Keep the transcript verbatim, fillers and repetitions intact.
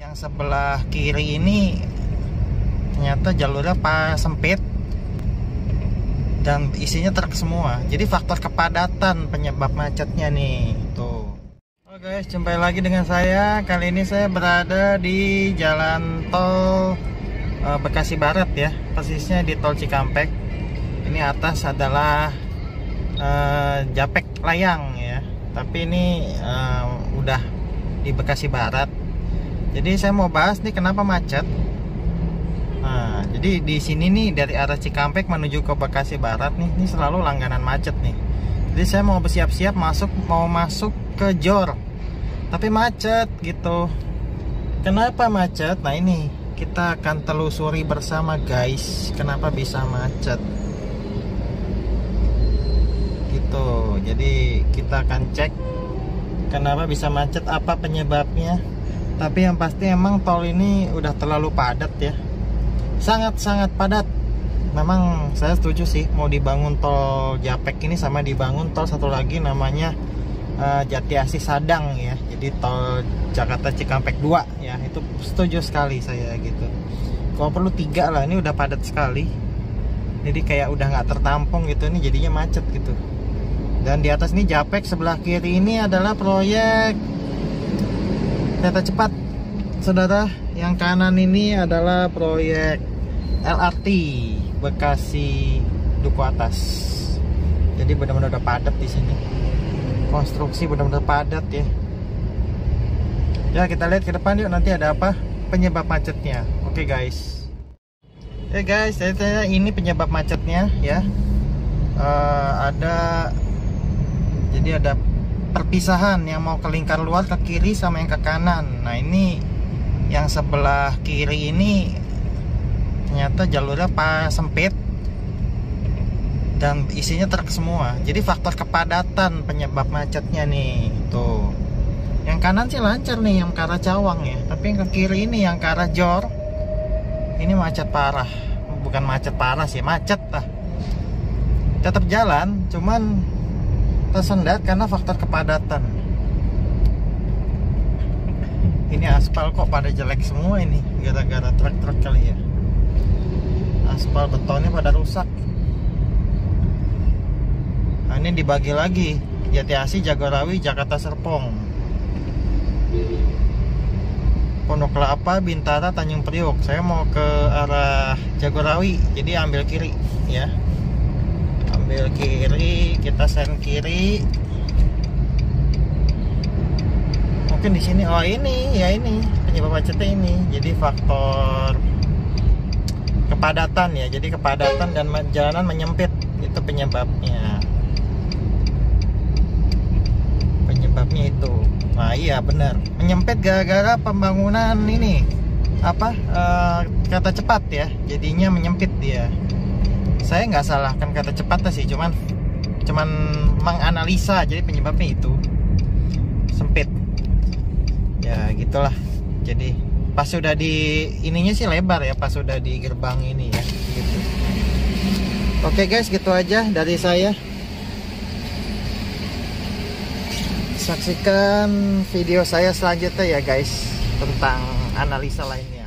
yang sebelah kiri ini ternyata jalurnya pas sempit dan isinya truk semua. Jadi faktor kepadatan penyebab macetnya nih. Tuh. Halo guys, jumpa lagi dengan saya. Kali ini saya berada di jalan tol e, Bekasi Barat ya, persisnya di tol Cikampek. Ini atas adalah e, Japek Layang ya, tapi ini e, udah di Bekasi Barat. Jadi saya mau bahas nih kenapa macet. Nah, jadi di sini nih dari arah Cikampek menuju ke Bekasi Barat nih, ini selalu langganan macet nih. Jadi saya mau bersiap-siap masuk, mau masuk ke Jor, tapi macet gitu. Kenapa macet? Nah ini kita akan telusuri bersama guys, kenapa bisa macet. Gitu. Jadi kita akan cek kenapa bisa macet, apa penyebabnya. Tapi yang pasti emang tol ini udah terlalu padat ya, sangat-sangat padat. Memang saya setuju sih mau dibangun tol Japek ini sama dibangun tol satu lagi namanya uh, Jati Asih Sadang ya. Jadi tol Jakarta Cikampek dua ya, itu setuju sekali saya gitu. Kalau perlu tiga lah, ini udah padat sekali. Jadi kayak udah nggak tertampung gitu, ini jadinya macet gitu. Dan di atas ini Japek, sebelah kiri ini adalah proyek kereta cepat saudara. Yang kanan ini adalah proyek L R T Bekasi Duku Atas. Jadi benar-benar udah padat di sini. Konstruksi benar-benar padat ya. Ya kita lihat ke depan yuk, nanti ada apa penyebab macetnya. Oke guys. Oke guys, saya ini penyebab macetnya ya. Uh, ada jadi ada perpisahan yang mau ke lingkar luar ke kiri sama yang ke kanan. Nah ini yang sebelah kiri ini ternyata jalurnya pas sempit dan isinya truk semua. Jadi faktor kepadatan penyebab macetnya nih. Tuh. Yang kanan sih lancar nih, yang ke arah Cawang ya. Tapi yang ke kiri ini yang ke arah Jor, ini macet parah. Bukan macet parah sih, macet lah. Tetap jalan, cuman tersendat karena faktor kepadatan. Ini aspal kok pada jelek semua ini, gara-gara truk-truk kali ya. Aspal betonnya pada rusak. Nah ini dibagi lagi, Jati Asih, Jagorawi, Jakarta Serpong, Pondok Kelapa, Bintara, Tanjung Priok. Saya mau ke arah Jagorawi, jadi ambil kiri ya. Ambil kiri, kita sen kiri. Mungkin di sini, oh ini ya, ini penyebab macetnya ini. Jadi faktor kepadatan ya. Jadi kepadatan dan jalanan menyempit, itu penyebabnya. Penyebabnya itu. Nah iya benar, menyempit gara-gara pembangunan ini apa uh, kereta cepat ya. Jadinya menyempit dia. Saya nggak salahkan kereta cepat sih, cuman cuman menganalisa. Jadi penyebabnya itu sempit ya, gitulah. Jadi pas sudah di ininya sih lebar ya, pas sudah di gerbang ini ya gitu. Oke guys, gitu aja dari saya. Saksikan video saya selanjutnya ya guys, tentang analisa lainnya.